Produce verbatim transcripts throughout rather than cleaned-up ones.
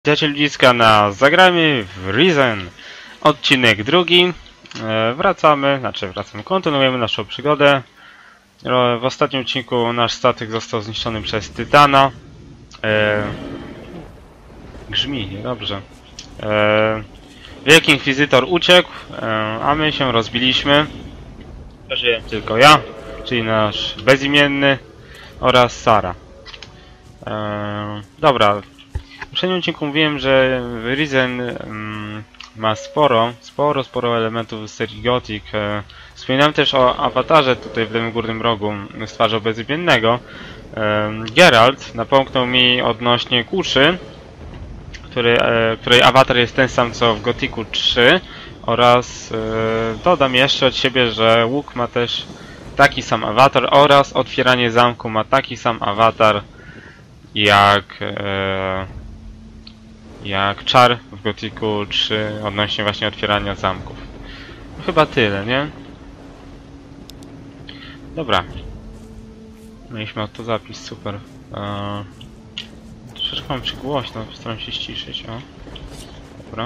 Witajcie ludziska na Zagrajmy w Risen. Odcinek drugi. E, wracamy, znaczy wracamy, kontynuujemy naszą przygodę. E, w ostatnim odcinku nasz statek został zniszczony przez Tytana. E, grzmi, dobrze. E, Wielki Inkwizytor uciekł, e, a my się rozbiliśmy. Żyję tylko ja, czyli nasz bezimienny oraz Sara. E, dobra. W poprzednim odcinku mówiłem, że Risen um, ma sporo, sporo, sporo elementów z serii Gothic. E, wspominałem też o awatarze tutaj w lewym górnym rogu z twarzą bezimiennego. E, Geralt napomknął mi odnośnie kuszy, który, e, której awatar jest ten sam co w Gothicu trzy, oraz e, dodam jeszcze od siebie, że łuk ma też taki sam awatar oraz otwieranie zamku ma taki sam awatar jak e, jak czar w Gothicu trzy odnośnie właśnie otwierania zamków. No chyba tyle, nie? Dobra. Mieliśmy to zapis, super. Eee, troszeczkę mam przygłośno, postaram się ściszyć, o. Dobra.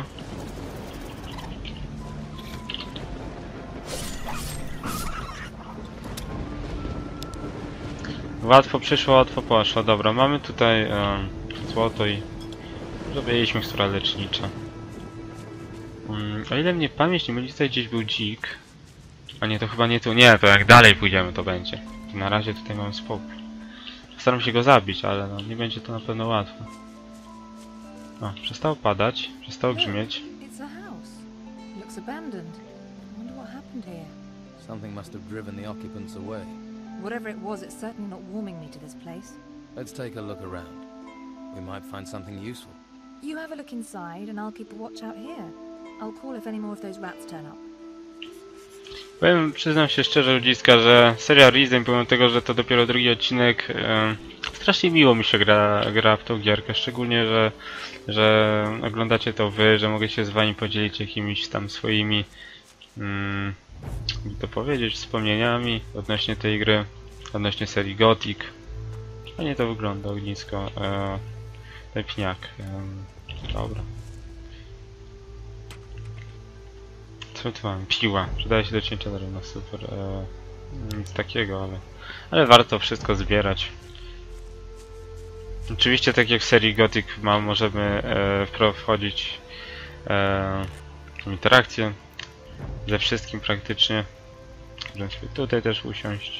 Łatwo przyszło, łatwo poszło. Dobra, mamy tutaj e, złoto i zrobiliśmy mikstura lecznicza. Hmm, o ile mnie pamięć nie myli, tutaj gdzieś był dzik. A nie, to chyba nie tu. Nie, to jak dalej pójdziemy, to będzie. Na razie tutaj mam spokój. Staram się go zabić, ale no, nie będzie to na pewno łatwo. O, przestało padać, przestało grzmieć. Something must have driven the occupants away. Whatever it was, it's certainly not warming me to this place. Let's take a look around. We might find something useful. You have a look inside, and I'll keep a watch out here. I'll call if any more of those rats turn up. Powiem, przyznam się szczerze, ludziska, że seria Risen, pomimo tego, że to dopiero drugi odcinek, e, strasznie miło mi się gra, gra w tą gierkę, szczególnie, że, że oglądacie to wy, że mogę się z wami podzielić jakimiś tam swoimi, mm, jak to powiedzieć, wspomnieniami odnośnie tej gry, odnośnie serii Gothic. Fajnie to wygląda, ognisko, e, ten pniak, e, dobra. Co tu mam? Piła. Przydaje się do cięcia drewna, super. Eee, nic takiego, ale... Ale warto wszystko zbierać. Oczywiście, tak jak w serii Gothic ma, możemy e, wchodzić e, w interakcję ze wszystkim praktycznie. Możemy sobie tutaj też usiąść.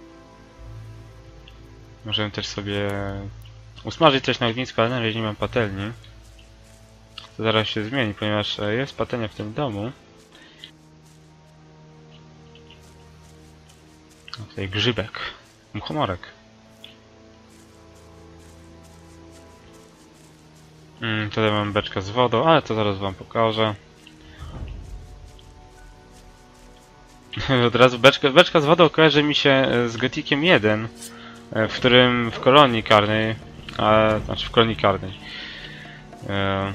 Możemy też sobie usmażyć coś na ognisku, ale na razie nie mam patelni. To zaraz się zmieni, ponieważ jest patelnia w tym domu. O, tutaj grzybek, muchomorek. Mm, tutaj mam beczkę z wodą, ale to zaraz wam pokażę. Od razu beczka, beczka z wodą kojarzy mi się z Gothiciem jeden, w którym w kolonii karnej, a, znaczy w kolonii karnej, e,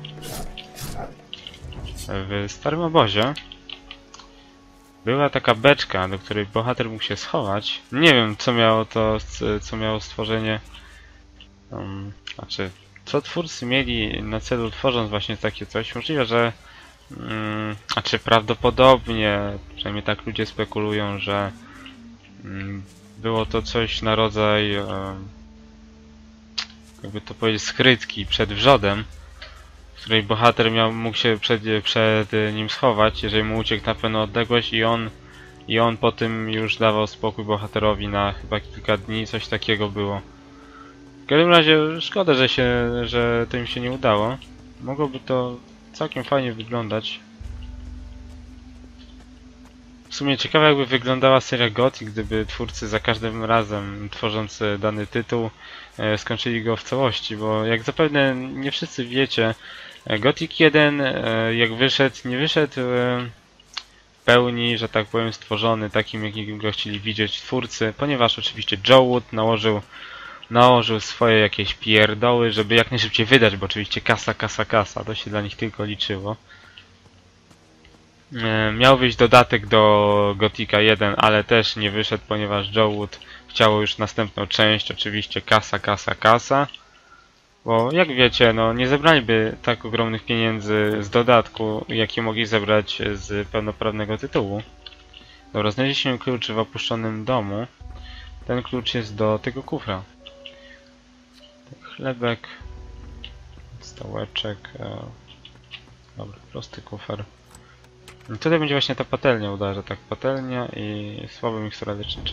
w starym obozie była taka beczka, do której bohater mógł się schować. Nie wiem, co miało to, co miało stworzenie, um, znaczy, co twórcy mieli na celu, tworząc właśnie takie coś. Możliwe, że, um, znaczy prawdopodobnie, przynajmniej tak ludzie spekulują, że um, było to coś na rodzaj, um, jakby to powiedzieć, skrytki przed wrzodem, w której bohater miał, mógł się przed, przed nim schować, jeżeli mu uciekł na pewną odległość i on i on po tym już dawał spokój bohaterowi na chyba kilka dni, coś takiego było. W każdym razie szkoda, że się, że to im się nie udało. Mogłoby to całkiem fajnie wyglądać. W sumie ciekawe, jakby wyglądała seria Gothic, gdyby twórcy za każdym razem, tworząc dany tytuł, e, skończyli go w całości, bo jak zapewne nie wszyscy wiecie, Gothic jeden, e, jak wyszedł, nie wyszedł e, w pełni, że tak powiem, stworzony takim, jakim go chcieli widzieć twórcy, ponieważ oczywiście Joe Wood nałożył, nałożył swoje jakieś pierdoły, żeby jak najszybciej wydać, bo oczywiście kasa, kasa, kasa, to się dla nich tylko liczyło. Miał wyjść dodatek do Gothica jeden, ale też nie wyszedł, ponieważ Joe Wood chciał już następną część, oczywiście kasa, kasa, kasa. Bo jak wiecie, no nie zebraliby tak ogromnych pieniędzy z dodatku, jakie mogli zebrać z pełnoprawnego tytułu. Dobra, znaleźliśmy klucz w opuszczonym domu. Ten klucz jest do tego kufra. Chlebek, stołeczek. E... Dobra, prosty kufer. I tutaj będzie właśnie ta patelnia uderza, tak, patelnia i słaby mikstura lecznicza.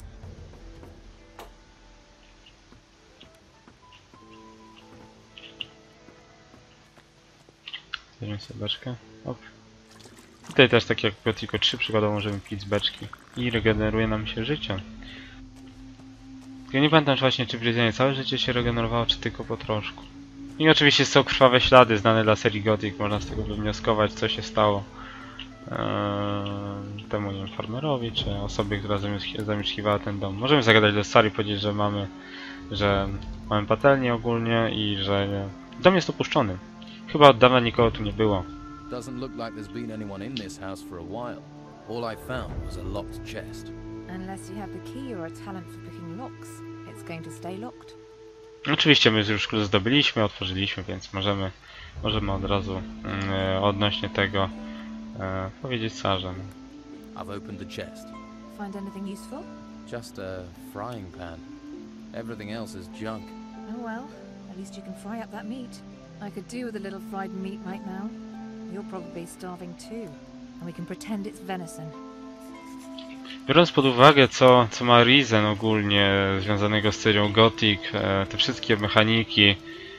Weźmy sobie beczkę. Op. Tutaj też tak jak w Gothicu trzy przykładowo możemy pić z beczki i regeneruje nam się życie. Tylko nie pamiętam właśnie, czy w Ryzenie całe życie się regenerowało, czy tylko po troszku. I oczywiście są krwawe ślady znane dla serii Gothic, można z tego wywnioskować, co się stało eee, temu, nie wiem, farmerowi, czy osobie, która zamieszkiwała ten dom. Możemy zagadać do Sari, powiedzieć, że mamy, że mamy patelnię ogólnie i że dom jest opuszczony. Chyba od dawna nikogo tu nie było. Doesn't look like there's been anyone in this house for a while. All I found was a locked chest. Unless you have the key or a talent for picking locks, it's going to stay locked. Oczywiście my już klucz zdobyliśmy, otworzyliśmy, więc możemy, możemy od razu e, odnośnie tego e, powiedzieć Sarze. I've opened the chest. Find anything useful? Just a frying pan. Everything else is junk. Oh well, at least you can fry up that meat. I could do with a little fried meat right now. You're probably starving too, and we can pretend it's venison. Biorąc pod uwagę, co, co ma Risen ogólnie związanego z serią Gothic, e, te wszystkie mechaniki,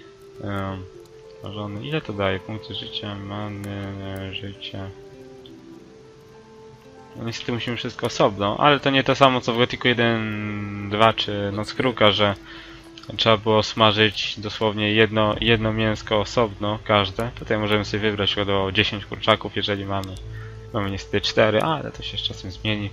e, ile to daje? Punkty życia, many, e, życie. No niestety musimy wszystko osobno, ale to nie to samo co w Gothicu jeden, dwa czy Noc Kruka, że trzeba było smażyć dosłownie jedno, jedno mięsko osobno, każde. Tutaj możemy sobie wybrać do dziesięć kurczaków, jeżeli mamy. Mamy niestety cztery, ale to się z czasem zmieni.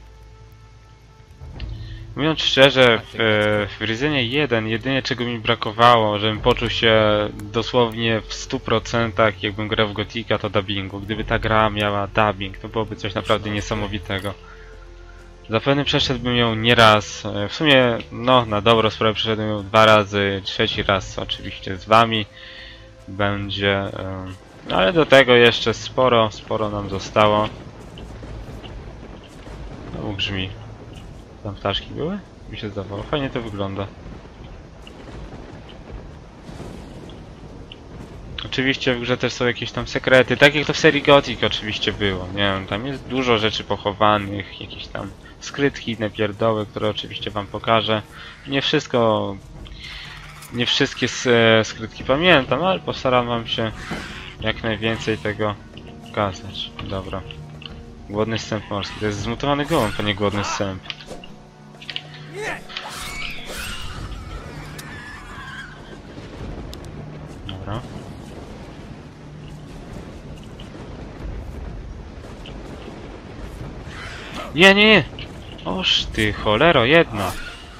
Mówiąc szczerze, w, w Ryzenie jeden, jedynie czego mi brakowało, żebym poczuł się dosłownie w stu procentach jakbym grał w Gothica, to dubbingu. Gdyby ta gra miała dubbing, to byłoby coś naprawdę niesamowitego. Zapewne przeszedłbym ją nie raz, w sumie no na dobrą sprawę przeszedłem ją dwa razy, trzeci raz oczywiście z wami będzie, no ale do tego jeszcze sporo, sporo nam zostało. No grzmi. Tam ptaszki były? Mi się zdawało, fajnie to wygląda. Oczywiście w grze też są jakieś tam sekrety, tak jak to w serii Gothic oczywiście było, nie wiem, tam jest dużo rzeczy pochowanych, jakieś tam skrytki, nepierdoły, które oczywiście wam pokażę. Nie wszystko, nie wszystkie skrytki pamiętam, ale postaram wam się jak najwięcej tego pokazać. Dobra. Głodny sęp morski, to jest zmutowany gołąb, a nie głodny sęp. Dobra. Nie, nie, nie! Oż ty cholero, jedna!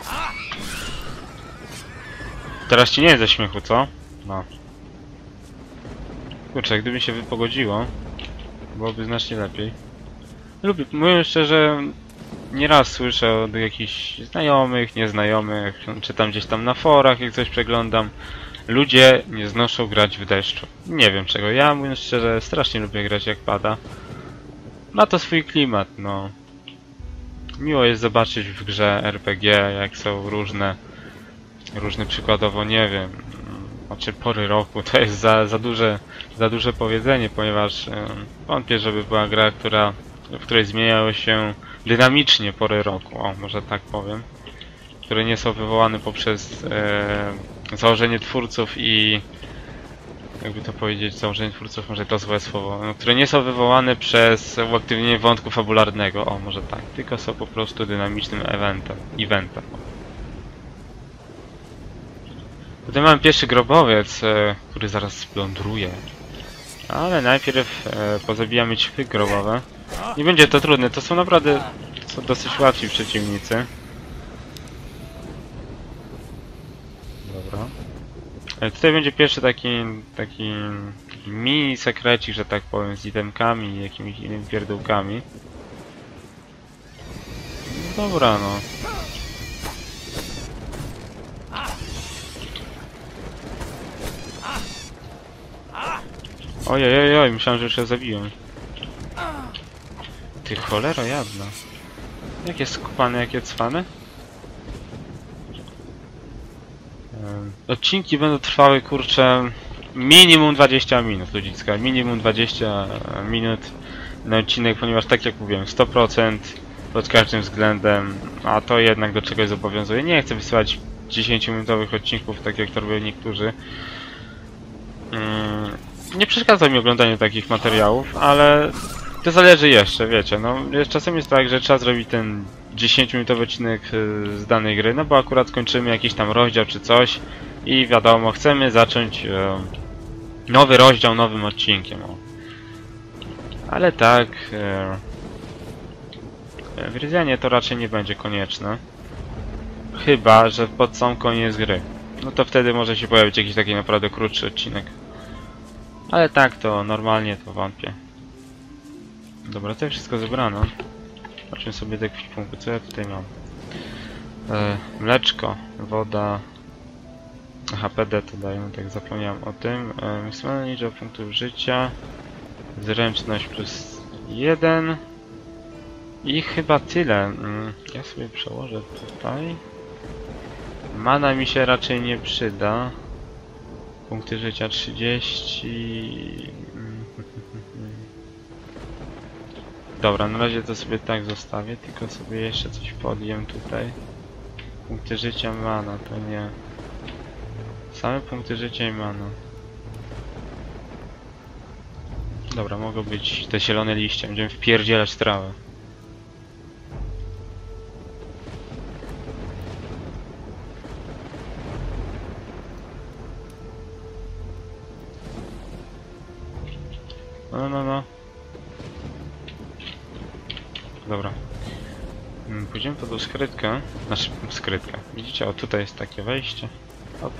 Teraz ci nie jest ze śmiechu, co? No. Kurczę, gdyby się wypogodziło, byłoby znacznie lepiej. Lubię, mówię szczerze, nieraz słyszę od jakichś znajomych, nieznajomych, czy tam gdzieś tam na forach, jak coś przeglądam. Ludzie nie znoszą grać w deszczu. Nie wiem czego. Ja, mówiąc szczerze, strasznie lubię grać jak pada. Ma to swój klimat, no. Miło jest zobaczyć w grze R P G, jak są różne, różne przykładowo, nie wiem, znaczy pory roku. To jest za, za duże, za duże powiedzenie, ponieważ e, wątpię, żeby była gra, która, w której zmieniały się dynamicznie pory roku, o, może tak powiem, które nie są wywołane poprzez e, założenie twórców i jakby to powiedzieć, założenie twórców, może to złe słowo, no, które nie są wywołane przez uaktywnienie wątku fabularnego, o może tak, tylko są po prostu dynamicznym eventem, eventem. Tutaj mamy pierwszy grobowiec, e, który zaraz splądruje, ale najpierw e, pozabijamy ćpy grobowe. Nie będzie to trudne, to są naprawdę są dosyć łatwi przeciwnicy. Dobra. Tutaj będzie pierwszy taki, taki mini sekrecik, że tak powiem, z itemkami i jakimiś innymi pierdółkami. Dobra, no. Ojej, ojej, oj, myślałem, że już się zabiłem. Ty cholera jadna. Jakie skupane, jakie cwane? Ym, Odcinki będą trwały, kurczę, minimum dwadzieścia minut, ludziska. Minimum dwadzieścia minut na odcinek, ponieważ tak jak mówiłem, sto procent pod każdym względem, a to jednak do czegoś zobowiązuje. Nie chcę wysyłać dziesięciominutowych odcinków, tak jak to robią niektórzy. Ym, nie przeszkadza mi oglądanie takich materiałów, ale to zależy jeszcze, wiecie, no czasem jest tak, że trzeba zrobić ten dziesięciominutowy odcinek z danej gry, no bo akurat kończymy jakiś tam rozdział czy coś i wiadomo, chcemy zacząć e, nowy rozdział nowym odcinkiem. O. Ale tak, e, w Ryzenie to raczej nie będzie konieczne. Chyba że pod sam koniec gry. No to wtedy może się pojawić jakiś taki naprawdę krótszy odcinek. Ale tak to normalnie to wątpię. Dobra, to wszystko zebrano. Zobaczmy sobie do ekwipunku, co ja tutaj mam. E, mleczko, woda, H P D to dają, tak zapomniałem o tym. E, maksymalna liczba punktów życia, zręczność plus jeden i chyba tyle. Mm, ja sobie przełożę tutaj. Mana mi się raczej nie przyda. Punkty życia trzydzieści. Dobra, na razie to sobie tak zostawię, tylko sobie jeszcze coś podjem tutaj. Punkty życia, mana, to nie. Same punkty życia i mana. Dobra, mogą być te zielone liście, będziemy wpierdzielać trawę. No, no, no. Dobra. Pójdziemy po tą skrytkę. Znaczy, skrytkę. Widzicie, o tutaj jest takie wejście. Hop.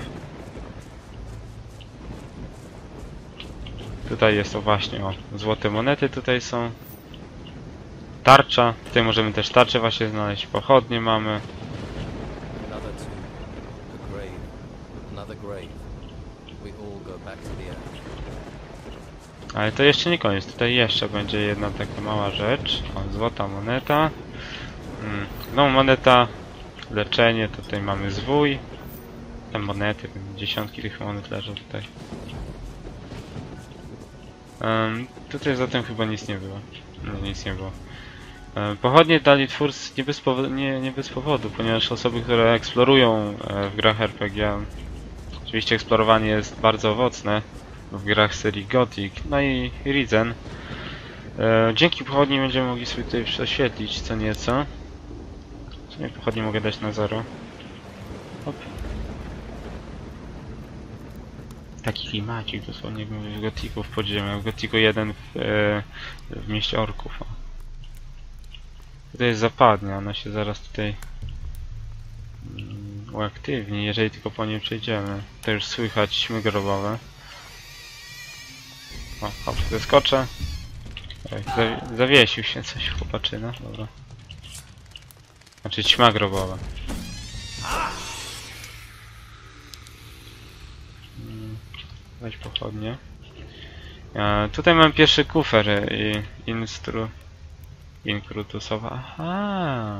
Tutaj jest, o właśnie, o, złote monety tutaj są. Tarcza. Tutaj możemy też tarczę właśnie znaleźć. Pochodnie mamy. Another tomb, a grave, another grave. We all go back to the earth. Ale to jeszcze nie koniec. Tutaj jeszcze będzie jedna taka mała rzecz. O, złota moneta. Mm, no moneta. Leczenie. Tutaj mamy zwój. Te monety. Dziesiątki tych monet leżą tutaj. Um, tutaj zatem chyba nic nie było. No, nic nie było. Um, pochodnie dali twórcy nie bez, nie, nie bez powodu, ponieważ osoby, które eksplorują e, w grach R P G, oczywiście eksplorowanie jest bardzo owocne w grach serii Gothic, no i Risen. E, dzięki pochodni będziemy mogli sobie tutaj prześwietlić co nieco. W sumie pochodni mogę dać na zero. Hop. Taki klimacik dosłownie w Gothicu w podziemiu, w Gothicu jeden w, e, w mieście orków. O. Tutaj jest zapadnia, ona się zaraz tutaj mm, uaktywni, jeżeli tylko po niej przejdziemy. To już słychać ćmy grobowe. O, hop, zeskoczę. Oj, zawi zawiesił się coś chłopaczyna, dobra. Znaczy ćma grobowa. Weź pochodnie. E, tutaj mam pierwszy kufer i instru... Inkrutusowa... Aha!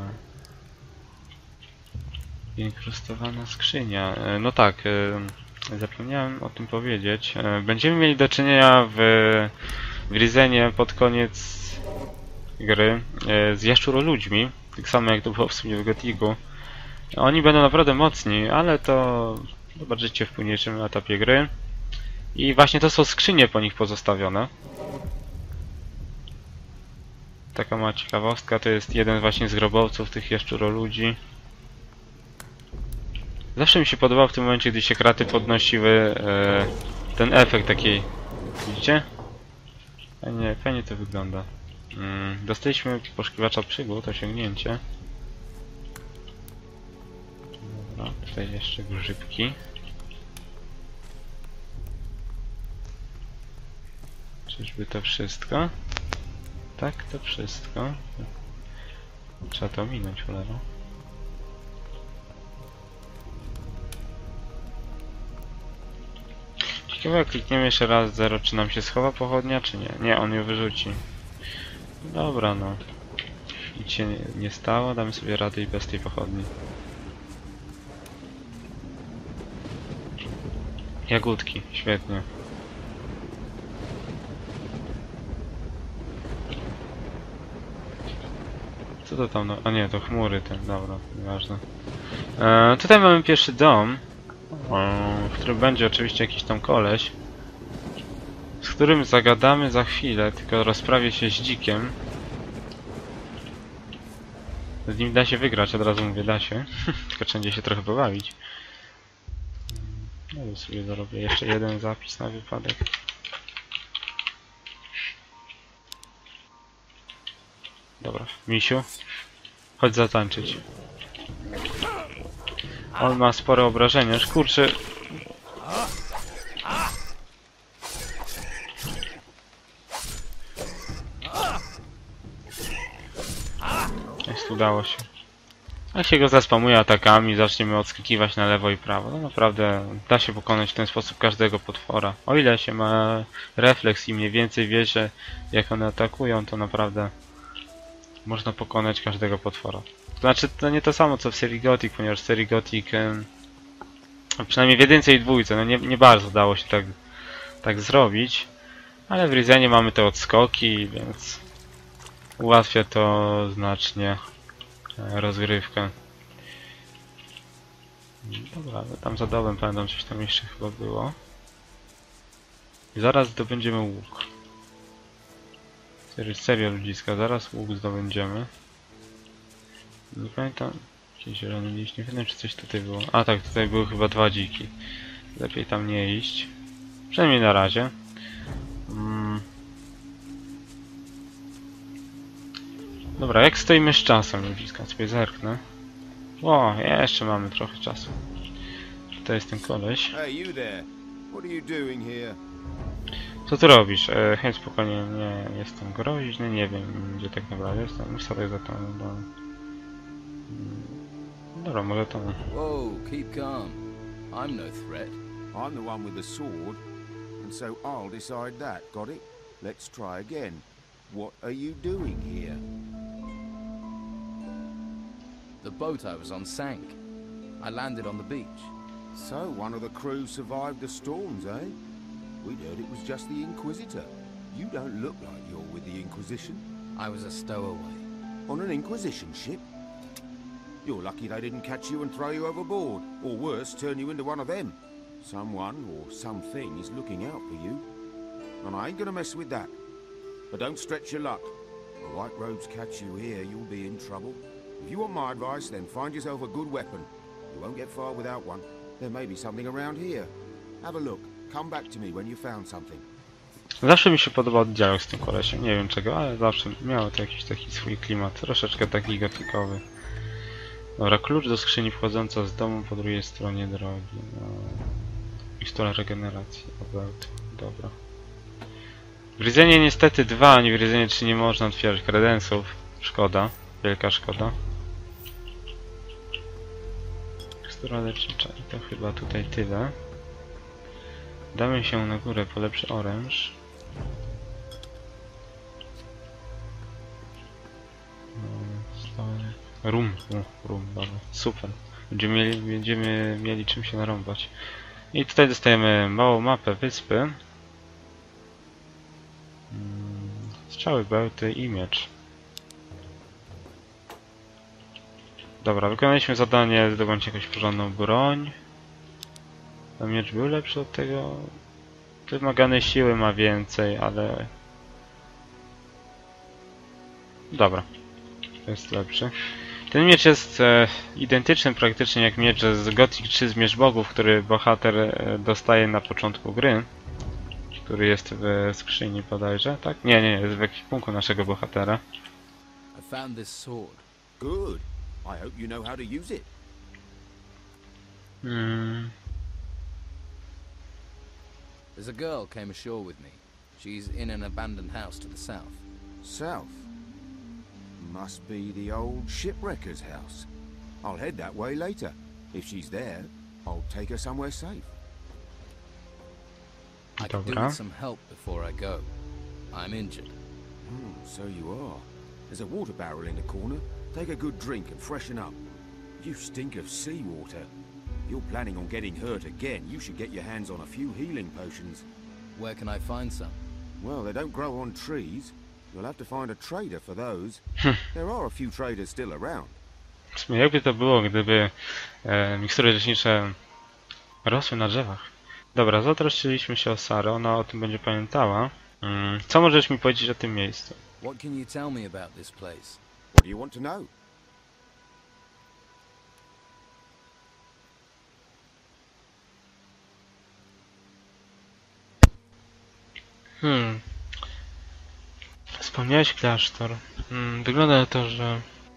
Inkrustowana skrzynia. E, no tak, e, zapomniałem o tym powiedzieć. E, będziemy mieli do czynienia w, w Risenie pod koniec gry e, z jaszczuroludźmi. Tak samo jak to było w sumie w Gothicu. Oni będą naprawdę mocni, ale to zobaczycie w późniejszym etapie gry. I właśnie to są skrzynie po nich pozostawione. Taka mała ciekawostka, to jest jeden właśnie z grobowców tych jaszczuroludzi. Zawsze mi się podobał w tym momencie, gdy się kraty podnosiły e, ten efekt takiej... Widzicie? Fajnie, fajnie to wygląda. Mm, dostaliśmy poszukiwacza przygód, osiągnięcie. Dobra, tutaj jeszcze grzybki. Czyżby to wszystko? Tak, to wszystko. Trzeba to minąć, cholera. Ciekawe, jak klikniemy jeszcze raz zero, czy nam się schowa pochodnia, czy nie? Nie, on ją wyrzuci. Dobra, no. Nic się nie, nie stało, damy sobie radę i bez tej pochodni. Jagódki, świetnie. Co to tam? No, a nie, to chmury ten, dobra, nieważne. E, tutaj mamy pierwszy dom, e, w którym będzie oczywiście jakiś tam koleś, z którym zagadamy za chwilę, tylko rozprawię się z dzikiem. Z nim da się wygrać, od razu mówię, da się. Tylko trzeba się trochę pobawić. No i sobie zarobię jeszcze jeden zapis na wypadek. Dobra, misiu, chodź zatańczyć. On ma spore obrażenia, kurczę. Jest, udało się. Jak się go zaspamuje atakami, zaczniemy odskakiwać na lewo i prawo. No naprawdę da się pokonać w ten sposób każdego potwora. O ile się ma refleks i mniej więcej wie, że jak one atakują, to naprawdę można pokonać każdego potwora. To znaczy, to nie to samo co w serii Gothic, ponieważ w serii Gothic, przynajmniej w jedynce i dwójce, no nie, nie bardzo dało się tak, tak zrobić. Ale w Risenie mamy te odskoki, więc ułatwia to znacznie rozgrywkę. Dobra, tam za domem pamiętam, coś tam jeszcze chyba było. I zaraz zdobędziemy łuk. Serio, serio ludziska, zaraz łuk zdobędziemy. Nie pamiętam, jakiś zielony liść, nie wiem czy coś tutaj było. A tak, tutaj były chyba dwa dziki. Lepiej tam nie iść. Przynajmniej na razie. Mm. Dobra, jak stoimy z czasem ludziska? Sobie zerknę. O, jeszcze mamy trochę czasu. Tutaj jest ten koleś. Hey, you there. What are you doing here? Co ty robisz? E, hej, spokojnie, nie jestem groźny, nie wiem gdzie tak naprawdę jestem. Sobie za tą... Do... Dobra, może to... Whoa, keep calm. I'm no threat. I'm the one with the sword, and so I'll decide that. Got it? Let's try again. What are you doing here? The boat I was on sank. I landed on the beach. So, one of the crew survived the storms, eh? We'd heard it was just the Inquisitor. You don't look like you're with the Inquisition. I was a stowaway. On an Inquisition ship? You're lucky they didn't catch you and throw you overboard, or worse, turn you into one of them. Someone or something is looking out for you. And I ain't gonna mess with that. But don't stretch your luck. The White Robes catch you here, you'll be in trouble. If you want my advice, then find yourself a good weapon. You won't get far without one. There may be something around here. Have a look. Come back to me when you found something. Zawsze mi się podobał dialog z tym kolesiem, nie wiem czego, ale zawsze miało to jakiś taki swój klimat, troszeczkę taki gotykowy. Dobra, klucz do skrzyni wchodząca z domu po drugiej stronie drogi. No. Pistola regeneracji, about. Dobra. W Risenie niestety dwa, ani w Risenie trzy nie można otwierać kredensów. Szkoda, wielka szkoda. Tekstura lecznicza i to chyba tutaj tyle. Damy się na górę po lepszy oręż. Rum, u, rum, dobra, super. Będziemy mieli, będziemy mieli czym się narąbać. I tutaj dostajemy małą mapę wyspy. Strzały, bełty i miecz. Dobra, wykonaliśmy zadanie, zdobądź jakąś porządną broń. Ten miecz był lepszy od tego. Wymagane siły ma więcej, ale... Dobra, to jest lepszy. Ten miecz jest e, identyczny praktycznie jak miecz z Gothic trzy Zmierzch Bogów, który bohater e, dostaje na początku gry. Który jest w skrzyni bodajże, tak? Nie, nie, jest w ekwipunku naszego bohatera. I found this sword. Good. I hope you know how to use it. Hmm. There's a girl came ashore with me. She's in an abandoned house to the south. South. Must be the old shipwrecker's house. I'll head that way later. If she's there, I'll take her somewhere safe. I could do Dobra. with some help before I go. I'm injured. Oh, so you are. There's a water barrel in the corner. Take a good drink and freshen up. You stink of seawater. If you're planning on getting hurt again, you should get your hands on a few healing potions. Where can I find some? Well, they don't grow on trees. You'll have to find a trader for those. There are a few traders still around. W sumie jakby to było, gdyby e, mikstury lecznicze rosły na drzewach. Dobra, zatroszczyliśmy się o Sarę, ona o tym będzie pamiętała. Mm, co możesz mi powiedzieć o tym miejscu? What can you tell me about this place? What do you want to know? Hmm. Wspomniałeś klasztor. Hmm, wygląda na to, że...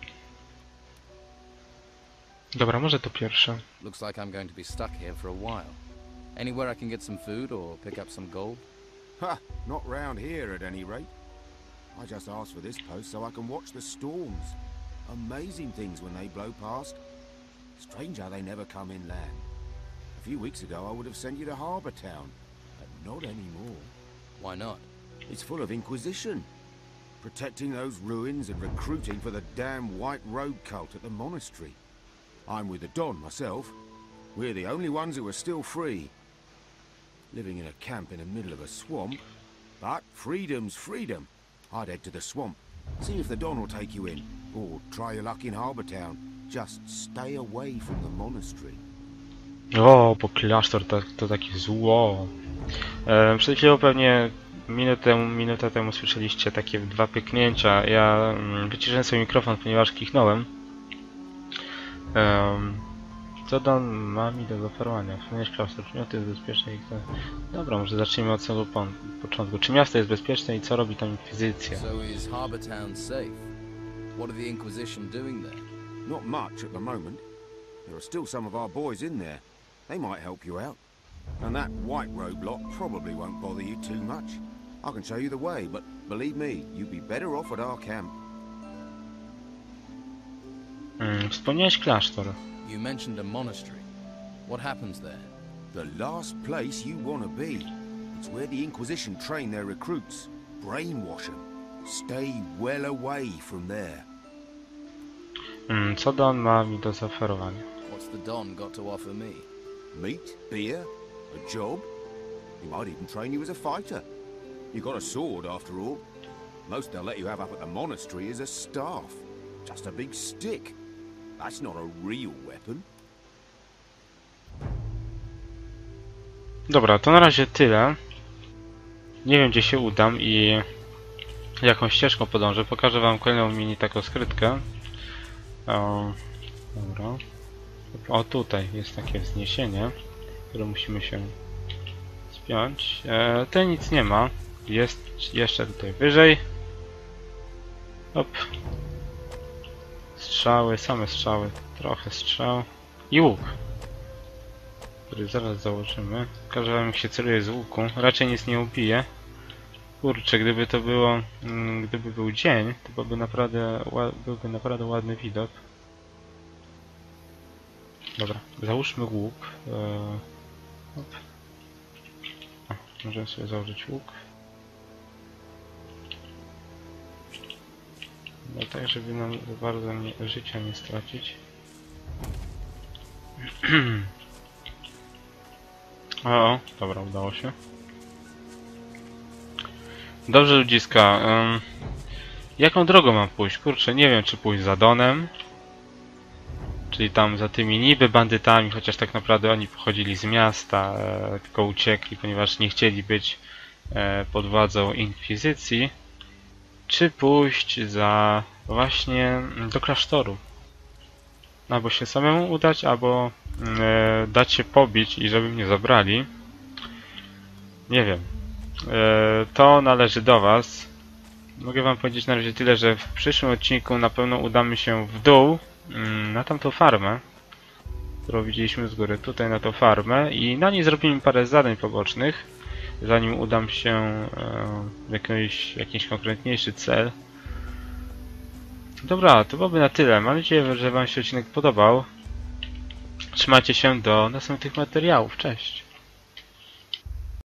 Dobra, może to pierwsze. Looks like I'm going to be stuck here for a while. Anywhere I can get some food or pick up some gold? Ha! Not round here at any rate. I just asked for this post so I can watch the storms. Amazing things when they blow past. Strange how they never come inland. A few weeks ago I would have sent you to Harbour Town, but not anymore. Why not? It's full of Inquisition. Protecting those ruins and recruiting for the damn White Road cult at the monastery. I'm with the Don myself. We're the only ones who are still free. Living in a camp in the middle of a swamp. But freedom's freedom. I'd head to the swamp. See if the Don will take you in. Or try your luck in Harbour Town. Just stay away from the monastery. O, bo klasztor to, to takie zło. E, przed chwilą pewnie minutę, minutę temu słyszeliście takie dwa pyknięcia. Ja mm, wyciszyłem swój mikrofon, ponieważ kichnąłem. Um, co Don ma mi do zaoferowania? Wspomniałeś klasztor, czy miasto jest bezpieczne i kto... Dobra, może zacznijmy od samego po początku. Czy miasto jest bezpieczne i co robi tam Inkwizycja? So is Harbour Town safe? What are the Inquisition doing there? Not much at the moment. There are still some of our boys in there. They might help you out. And that White Road lot probably won't bother you too much. I can show you the way, but believe me, you'd be better off at our camp. Hmm, wspomniałeś klasztor. You mentioned a monastery. What happens there? The last place you want to be. It's where the Inquisition train their recruits. Brainwash them. Stay well away from there. Hmm, co Don ma mi do zaoferowania? What's the Don got to offer me? Meat, beer, a job. He might even train you as a fighter. You got a sword after all. Most they'll let you have up at the monastery is a staff. Just a big stick. That's not a real weapon. Dobra, to na razie tyle. Nie wiem, gdzie się udam i jaką ścieżką podążę. Pokażę wam kolejną mini taką skrytkę. O, dobra. O, tutaj jest takie wzniesienie, które musimy się spiąć. E, tutaj nic nie ma. Jest jeszcze tutaj wyżej. Hop. Strzały, same strzały. Trochę strzał. I łuk, który zaraz założymy. Pokażę wam, jak się celuje z łuku. Raczej nic nie ubije. Kurczę, gdyby to było... Mm, gdyby był dzień, to byłby naprawdę, byłby naprawdę ładny widok. Dobra, załóżmy łuk. Eee, o, możemy sobie założyć łuk. No tak, żeby nam za bardzo nie, życia nie stracić. o, o, dobra, udało się. Dobrze, ludziska. Um, jaką drogą mam pójść? Kurczę, nie wiem, czy pójść za Donem, czyli tam za tymi niby bandytami, chociaż tak naprawdę oni pochodzili z miasta, e, tylko uciekli, ponieważ nie chcieli być e, pod władzą Inkwizycji. Czy pójść za właśnie do klasztoru. Albo się samemu udać, albo e, dać się pobić i żeby mnie zabrali. Nie wiem. E, to należy do was. Mogę wam powiedzieć na razie tyle, że w przyszłym odcinku na pewno udamy się w dół mm, na tamtą farmę, którą widzieliśmy z góry, tutaj na tą farmę i na niej zrobimy parę zadań pobocznych, zanim udam się e, w jakiś, jakiś konkretniejszy cel. Dobra, to byłoby na tyle. Mam nadzieję, że wam się odcinek podobał. Trzymajcie się do następnych materiałów. Cześć!